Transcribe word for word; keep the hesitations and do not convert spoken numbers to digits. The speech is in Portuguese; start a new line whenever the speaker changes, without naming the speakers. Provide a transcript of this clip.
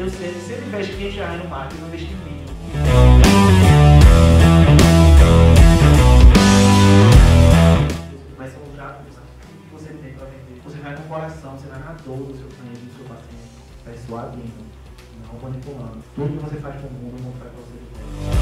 Eu sempre, sempre investe quinhentos reais no marketing, não investe em mim. Você começa a usar tudo que você tem para vender. Você vai com o coração, você vai na dor do seu cliente, do seu paciente, vai suavindo, não manipulando. Tudo que você faz com o mundo, o mundo faz com você.